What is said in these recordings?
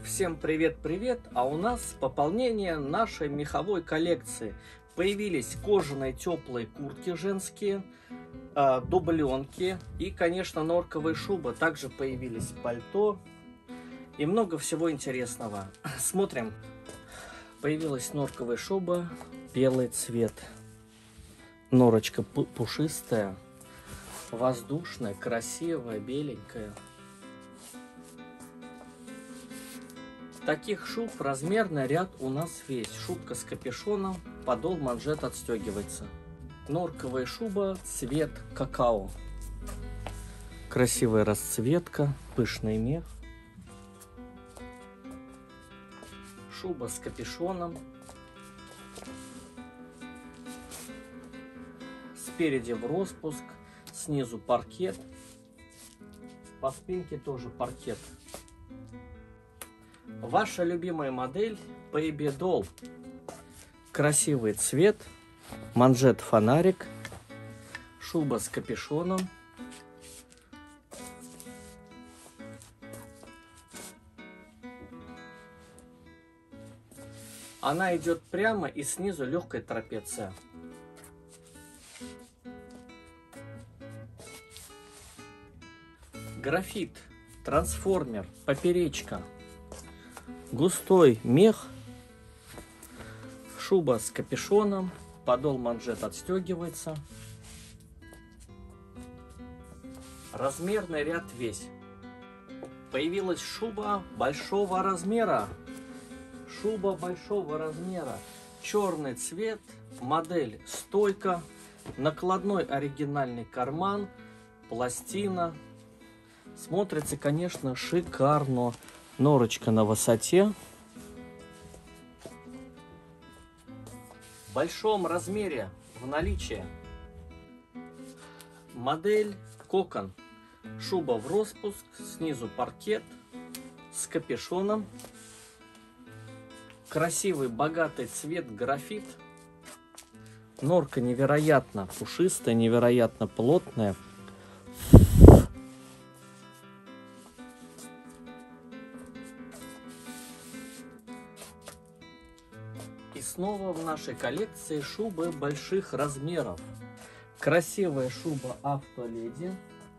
Всем привет-привет! А у нас пополнение нашей меховой коллекции. Появились кожаные теплые куртки женские, дубленки и, конечно, норковые шубы. Также появились пальто и много всего интересного. Смотрим. Появилась норковая шуба, белый цвет. Норочка пушистая, воздушная, красивая, беленькая. Таких шуб размерный ряд у нас весь. Шубка с капюшоном, подол манжет отстегивается. Норковая шуба, цвет какао. Красивая расцветка, пышный мех. Шуба с капюшоном. Спереди в распуск, снизу паркет. По спинке тоже паркет. Ваша любимая модель Baby Doll. Красивый цвет, манжет фонарик, шуба с капюшоном. Она идет прямо и снизу легкая трапеция. Графит, трансформер, поперечка. Густой мех, шуба с капюшоном, подол манжет отстегивается. Размерный ряд весь. Появилась шуба большого размера. Шуба большого размера. Черный цвет, модель стойка, накладной оригинальный карман, пластина. Смотрится, конечно, шикарно. Норочка на высоте. В большом размере в наличии. Модель кокон. Шуба в распуск, снизу паркет с капюшоном. Красивый богатый цвет графит. Норка невероятно пушистая, невероятно плотная. И снова в нашей коллекции шубы больших размеров. Красивая шуба Автоледи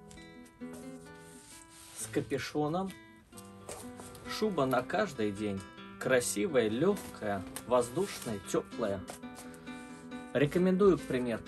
с капюшоном. Шуба на каждый день. Красивая, легкая, воздушная, теплая. Рекомендую к примерке.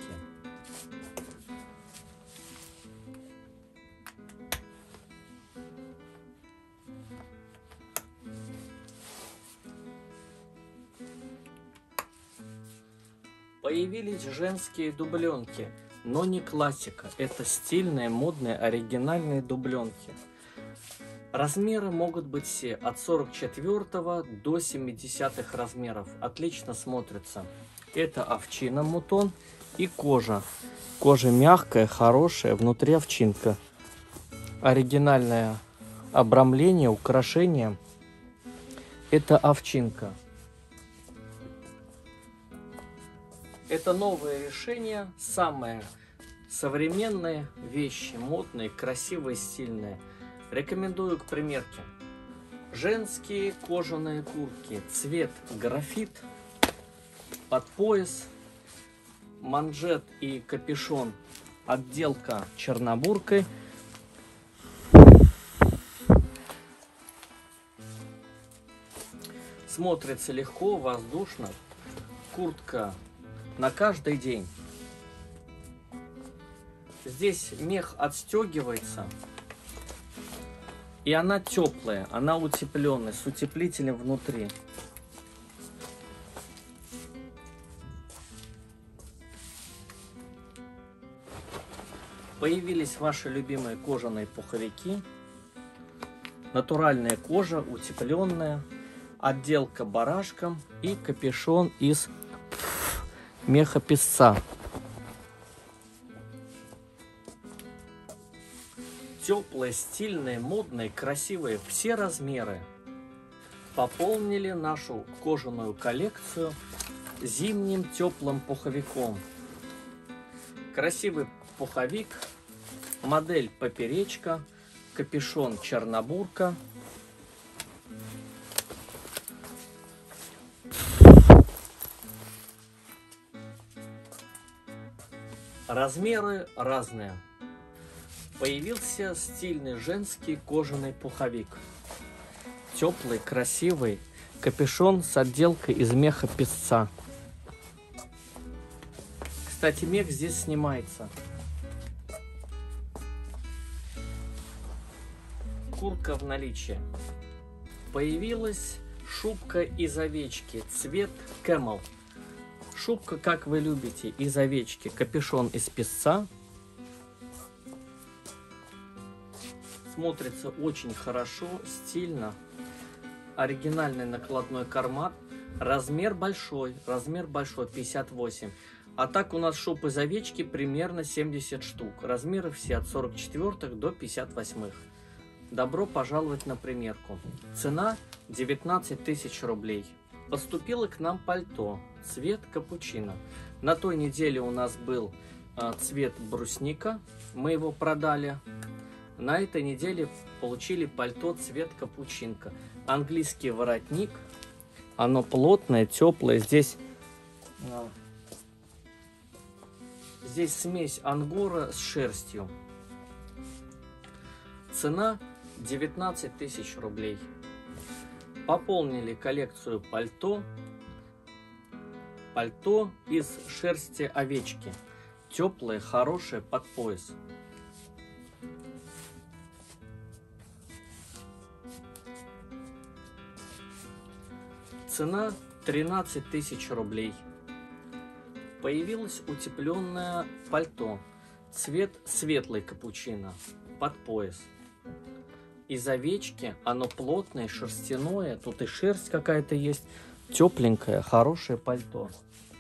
Появились женские дубленки, но не классика. Это стильные, модные, оригинальные дубленки. Размеры могут быть все от 44 до 70 размеров. Отлично смотрятся. Это овчина мутон и кожа. Кожа мягкая, хорошая, внутри овчинка. Оригинальное обрамление, украшение. Это овчинка. Это новое решение, самые современные вещи, модные, красивые, стильные. Рекомендую к примерке. Женские кожаные куртки, цвет графит, под пояс, манжет и капюшон, отделка чернобуркой. Смотрится легко, воздушно. Куртка на каждый день. Здесь мех отстегивается. И она теплая, она утепленная, с утеплителем внутри. Появились ваши любимые кожаные пуховики. Натуральная кожа, утепленная. Отделка барашком и капюшон из меха песца. Теплые, стильные, модные, красивые, все размеры. Пополнили нашу кожаную коллекцию зимним теплым пуховиком. Красивый пуховик, модель поперечка, капюшон чернобурка. Размеры разные. Появился стильный женский кожаный пуховик. Теплый, красивый, капюшон с отделкой из меха песца. Кстати, мех здесь снимается. Куртка в наличии. Появилась шубка из овечки, цвет Camel. Шубка, как вы любите, из овечки, капюшон из песца. Смотрится очень хорошо, стильно. Оригинальный накладной карман. Размер большой, 58. А так у нас шуб из овечки примерно 70 штук. Размеры все от 44 до 58. Добро пожаловать на примерку. Цена 19 тысяч рублей. Поступило к нам пальто, цвет капучино. На той неделе у нас был цвет брусника, мы его продали. На этой неделе получили пальто цвет капучинка. Английский воротник, оно плотное, теплое. Здесь смесь ангора с шерстью. Цена 19 тысяч рублей. Пополнили коллекцию пальто. Пальто из шерсти овечки. Теплое, хорошее, под пояс. Цена 13 тысяч рублей. Появилось утепленное пальто. Цвет светлый капучино. Под пояс. Из овечки, оно плотное, шерстяное, тут и шерсть какая-то есть, тепленькое, хорошее пальто.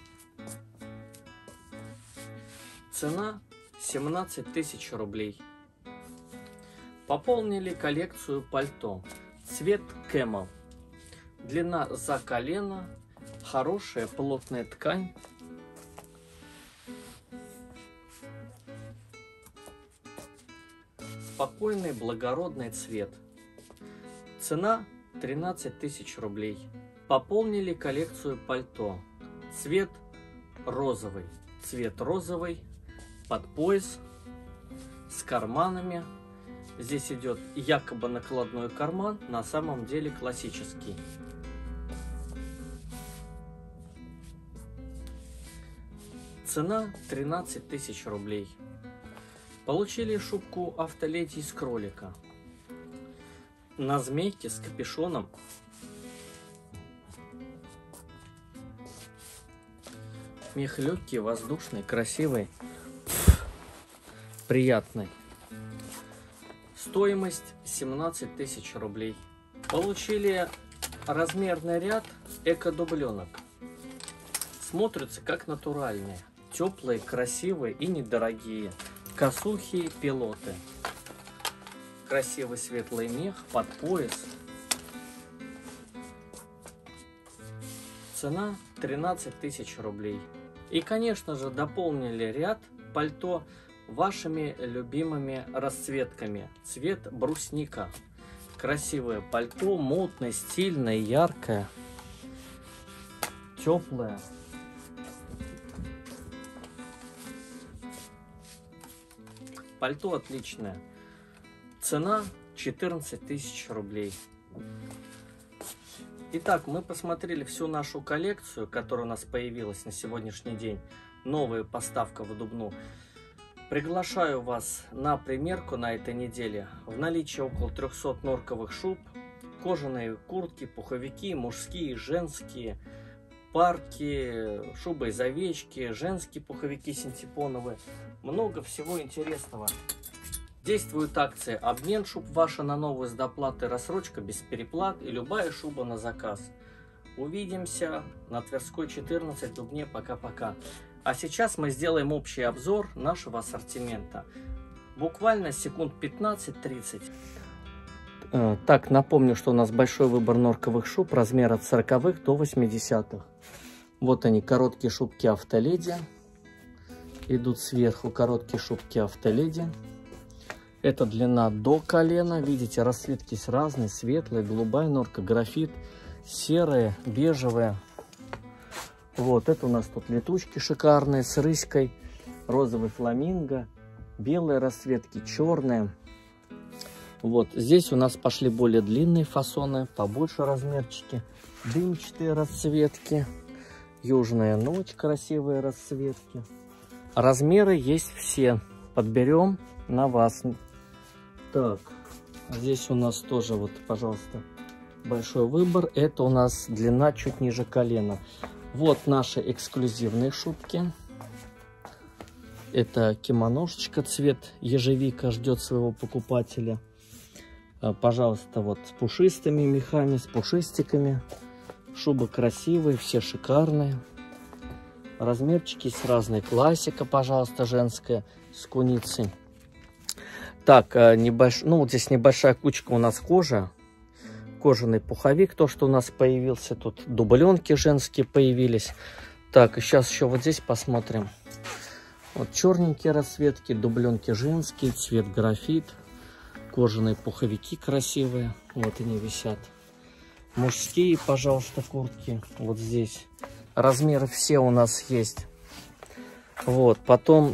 Цена 17 тысяч рублей. Пополнили коллекцию пальто. Цвет Camel. Длина за колено, хорошая плотная ткань. Спокойный, благородный цвет. Цена 13 тысяч рублей. Пополнили коллекцию пальто. Цвет розовый. Под пояс, с карманами. Здесь идет якобы накладной карман, на самом деле классический. Цена 13 тысяч рублей. Получили шубку автоледи из кролика. На змейке с капюшоном. Мех легкий, воздушный, красивый, приятный. Стоимость 17 тысяч рублей. Получили размерный ряд эко-дубленок. Смотрятся как натуральные. Теплые, красивые и недорогие. Косухи, пилоты. Красивый светлый мех под пояс. Цена 13 тысяч рублей. И, конечно же, дополнили ряд пальто вашими любимыми расцветками. Цвет брусника. Красивое пальто, модное, стильное, яркое, теплое. Пальто отличное. Цена 14 тысяч рублей. Итак, мы посмотрели всю нашу коллекцию, которая у нас появилась на сегодняшний день. Новая поставка в Дубну. Приглашаю вас на примерку на этой неделе. В наличии около 300 норковых шуб, кожаные куртки, пуховики, мужские, женские, парки, шубы из овечки, женские пуховики синтепоновые. Много всего интересного. Действует акция «Обмен шуб ваша на новую с доплатой, рассрочка без переплат и любая шуба на заказ». Увидимся на Тверской 14 в Дубне. Пока-пока. А сейчас мы сделаем общий обзор нашего ассортимента. Буквально секунд 15-30. Так, напомню, что у нас большой выбор норковых шуб, размер от 40 до 80. Вот они, короткие шубки автоледи. Идут сверху короткие шубки автоледи. Это длина до колена. Видите, расцветки есть разные. Светлая, голубая норка, графит, серая, бежевая. Вот, это у нас тут летучки шикарные с рыськой. розовый фламинго, белые расцветки, черные. Вот здесь у нас пошли более длинные фасоны, побольше размерчики, дымчатые расцветки, южная ночь, красивые расцветки. Размеры есть все, подберем на вас. Так, здесь у нас тоже вот, пожалуйста, большой выбор. Это у нас длина чуть ниже колена. Вот наши эксклюзивные шубки. Это кимоношечка, цвет ежевика ждет своего покупателя. Пожалуйста, вот с пушистыми мехами, с пушистиками. Шубы красивые, все шикарные. Размерчики есть разные. Классика, пожалуйста, женская, с куницей. Так, ну вот здесь небольшая кучка у нас кожи. Кожаный пуховик, то, что у нас появился. Тут дубленки женские появились. Так, и сейчас еще вот здесь посмотрим. Вот черненькие расцветки, дубленки женские, цвет графит. Кожаные пуховики красивые. Вот они висят. Мужские, пожалуйста, куртки. Вот здесь. Размеры все у нас есть. Вот, потом...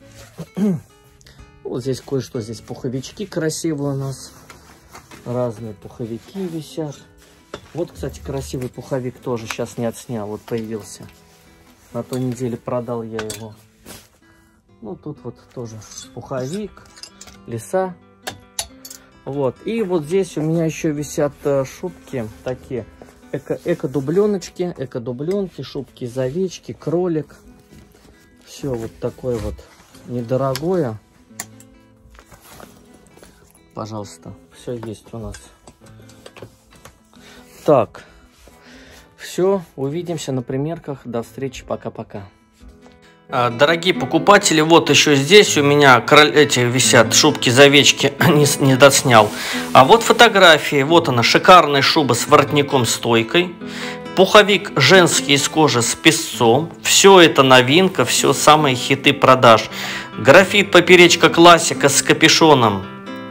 Вот здесь кое-что. Здесь пуховички красивые у нас. Разные пуховики висят. Вот, кстати, красивый пуховик тоже сейчас не отснял. Вот появился. На той неделе продал я его. Ну, тут вот тоже пуховик, леса. Вот. И вот здесь у меня еще висят шубки такие. Эко-дубленочки, эко-дубленки, шубки из овечки, кролик. Все вот такое вот недорогое. Пожалуйста, все есть у нас. Так, все, увидимся на примерках. До встречи, пока-пока. Дорогие покупатели, вот еще здесь у меня эти висят шубки из овечки, не доснял. А вот фотографии, вот она, шикарная шуба с воротником-стойкой. Пуховик женский из кожи с песцом. Все это новинка, все самые хиты продаж. Графит поперечка классика с капюшоном.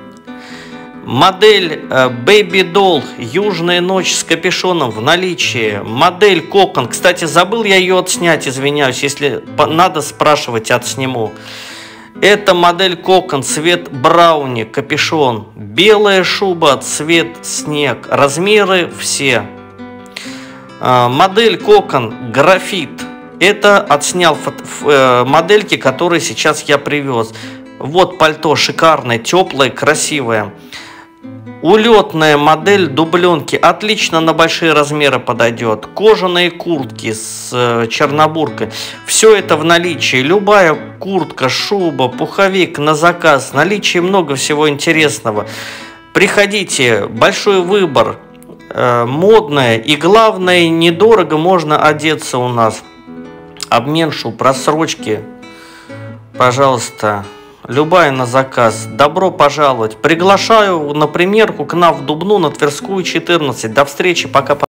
Модель Baby Doll Южная ночь с капюшоном в наличии. Модель Кокон. Кстати, забыл я ее отснять, извиняюсь. Если надо спрашивать, отсниму. Это модель Кокон, цвет брауни, капюшон. Белая шуба, цвет снег. Размеры все. Модель Кокон графит. Это отснял модельки, которые сейчас я привез. Вот пальто шикарное, теплое, красивое. Улетная модель дубленки. Отлично на большие размеры подойдет. Кожаные куртки с чернобуркой. Все это в наличии. Любая куртка, шуба, пуховик на заказ. В наличии много всего интересного. Приходите. Большой выбор. Модное. И главное, недорого можно одеться у нас. Обмен шуб, рассрочки. Пожалуйста. Любая на заказ. Добро пожаловать. Приглашаю на примерку к нам в Дубну на Тверскую, 14. До встречи. Пока-пока.